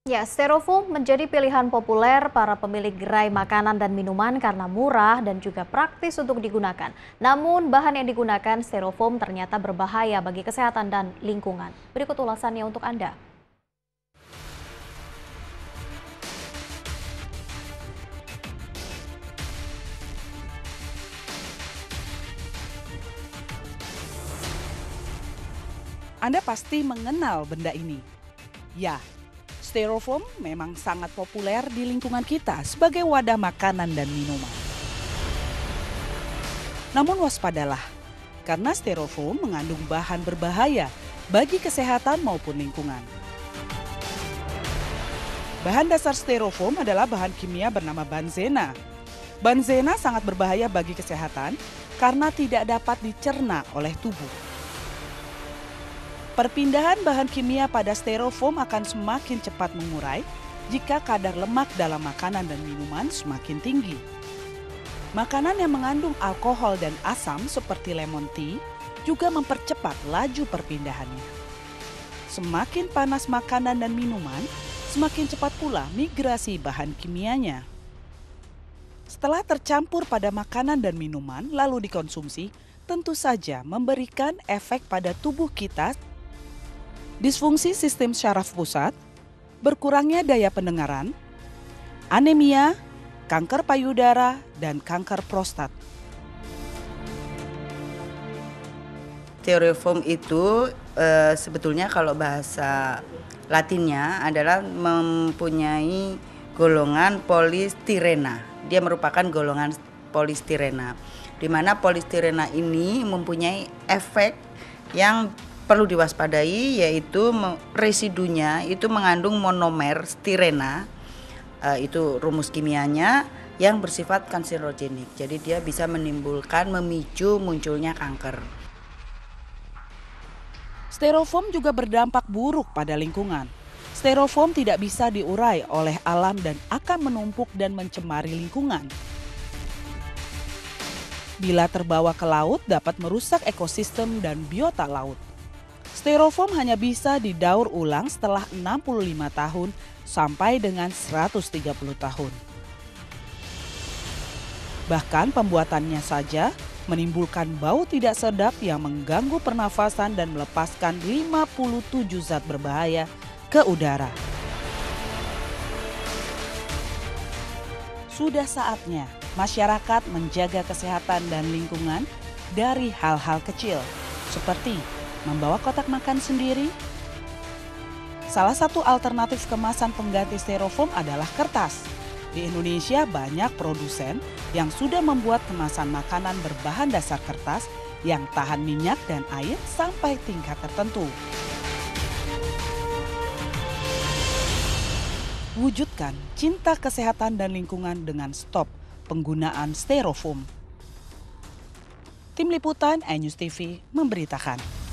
Ya, styrofoam menjadi pilihan populer para pemilik gerai makanan dan minuman karena murah dan juga praktis untuk digunakan. Namun, bahan yang digunakan styrofoam ternyata berbahaya bagi kesehatan dan lingkungan. Berikut ulasannya untuk Anda. Anda pasti mengenal benda ini. Ya, styrofoam memang sangat populer di lingkungan kita sebagai wadah makanan dan minuman. Namun waspadalah, karena styrofoam mengandung bahan berbahaya bagi kesehatan maupun lingkungan. Bahan dasar styrofoam adalah bahan kimia bernama banzena. Banzena sangat berbahaya bagi kesehatan karena tidak dapat dicerna oleh tubuh. Perpindahan bahan kimia pada styrofoam akan semakin cepat mengurai jika kadar lemak dalam makanan dan minuman semakin tinggi. Makanan yang mengandung alkohol dan asam seperti lemon tea juga mempercepat laju perpindahannya. Semakin panas makanan dan minuman, semakin cepat pula migrasi bahan kimianya. Setelah tercampur pada makanan dan minuman lalu dikonsumsi, tentu saja memberikan efek pada tubuh kita. Disfungsi sistem syaraf pusat, berkurangnya daya pendengaran, anemia, kanker payudara, dan kanker prostat. Styrofoam itu sebetulnya kalau bahasa Latinnya adalah mempunyai golongan polistirena. Dia merupakan golongan polistirena, di mana polistirena ini mempunyai efek yang perlu diwaspadai, yaitu residunya itu mengandung monomer stirena, itu rumus kimianya yang bersifat kanserogenik. Jadi dia bisa memicu munculnya kanker. Styrofoam juga berdampak buruk pada lingkungan. Styrofoam tidak bisa diurai oleh alam dan akan menumpuk dan mencemari lingkungan. Bila terbawa ke laut dapat merusak ekosistem dan biota laut. Styrofoam hanya bisa didaur ulang setelah 65 tahun sampai dengan 130 tahun. Bahkan pembuatannya saja menimbulkan bau tidak sedap yang mengganggu pernafasan dan melepaskan 57 zat berbahaya ke udara. Sudah saatnya masyarakat menjaga kesehatan dan lingkungan dari hal-hal kecil seperti membawa kotak makan sendiri. Salah satu alternatif kemasan pengganti styrofoam adalah kertas. Di Indonesia banyak produsen yang sudah membuat kemasan makanan berbahan dasar kertas yang tahan minyak dan air sampai tingkat tertentu. Wujudkan cinta kesehatan dan lingkungan dengan stop penggunaan styrofoam. Tim Liputan iNews TV memberitakan.